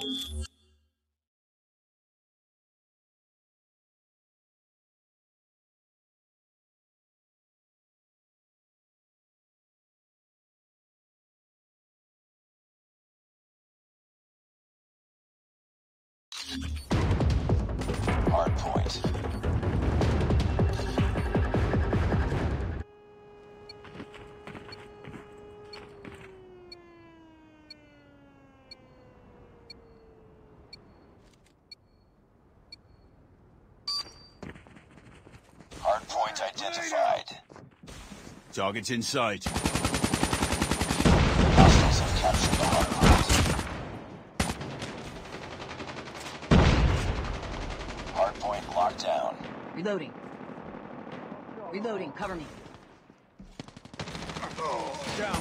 Hardpoint. Hardpoint identified. Target's in sight. Hostiles have captured the hardpoint. Hardpoint locked down. Reloading. Reloading. Cover me. Down.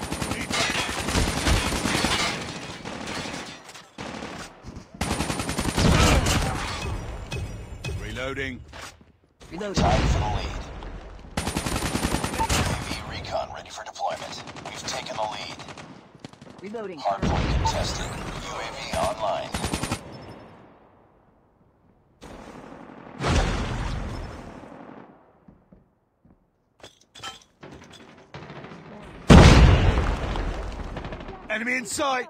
Reloading. Reloading. Time for the lead. UAV recon ready for deployment. We've taken the lead. Reloading. Hardpoint contested. UAV online. Enemy in sight.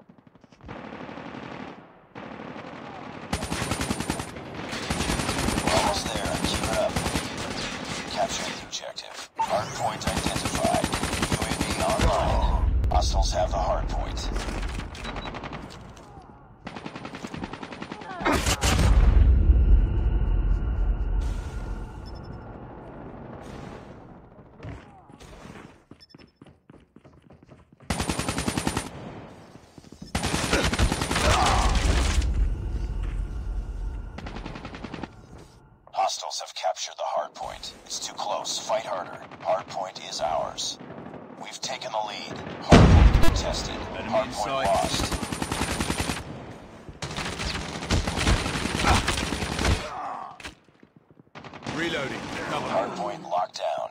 Almost there. Keep it up. Capture the objective. Hardpoint identified. UAV online. Hostiles have the hardpoint. Hostiles have captured the hardpoint. It's too close. Fight harder. Hardpoint is ours. We've taken the lead. Hardpoint contested. Hardpoint lost. Reloading. Cover. Hardpoint locked down.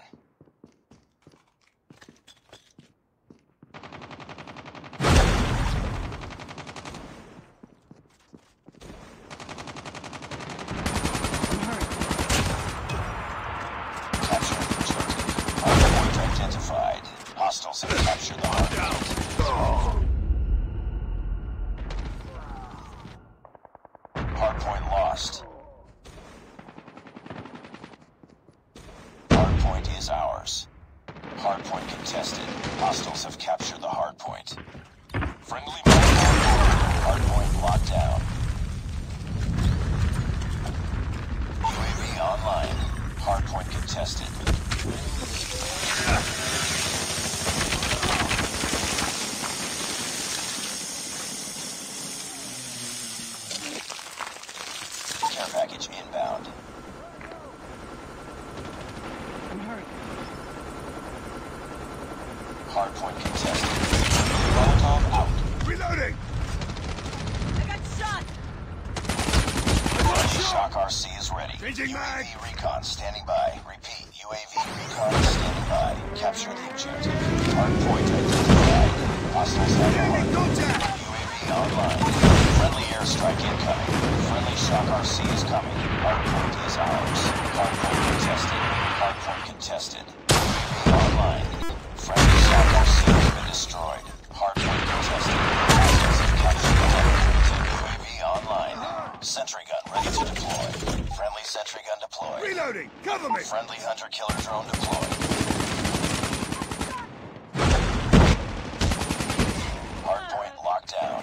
Capture the objective. Hardpoint identified. Hostiles have captured the hardpoint. Hardpoint lost. Hardpoint is ours. Hardpoint contested. Hostiles have captured the hardpoint. Friendly hardpoint locked down. UAV online. Hardpoint contested. Care package inbound. I'm hurt. Hardpoint contested. Molotov out. Reloading. I got shot. Shock RC is ready. Changing mag. UAV recon standing by. Repeat, UAV recon standing by. Capture the objective. Hardpoint identified. Hostiles have the hardpoint. UAV online. Friendly airstrike incoming. Friendly shock RC is coming. Hardpoint is ours. Hardpoint contested. Hardpoint contested. UAV online. Friendly shock RC has been destroyed. Hardpoint contested. Hostiles have captured the hardpoint. UAV online. Sentry gun ready to deploy. Friendly sentry gun deployed. Reloading. Cover me. Friendly hunter-killer drone deployed. Hardpoint locked down.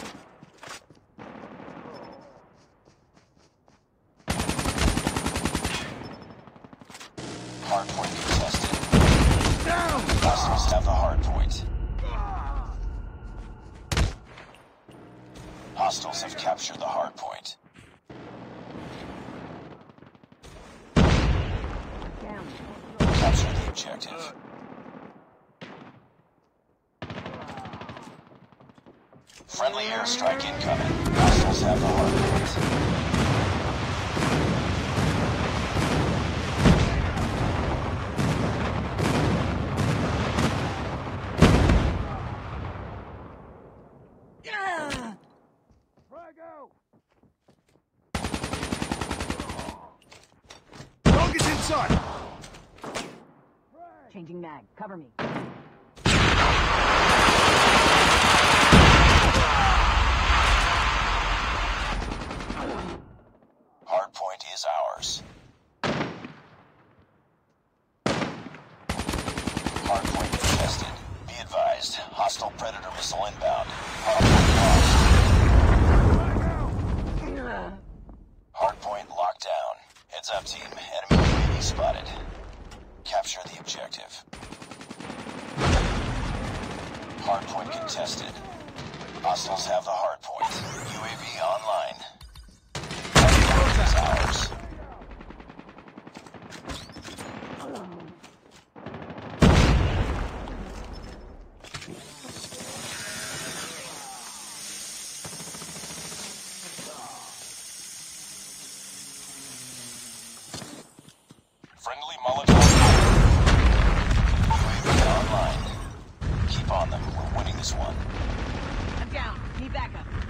Hardpoint contested. Down. Hostiles have the hardpoint. Hostiles have captured the hardpoint. Capture the objective. Friendly airstrike incoming. Hostiles have the hardpoint. Yeah. Frag out. Changing mag. Cover me. Hardpoint is ours. Hardpoint contested. Be advised. Hostile Predator missile inbound. Hardpoint lost. Hardpoint locked down. Heads up, team. Enemy UAV spotted. Capture the objective. Hardpoint contested. Hostiles have the hardpoint. UAV online. Hardpoint is ours. Friendly Molotov. UAV online. Keep on them. We're winning this one. I'm down. Need backup.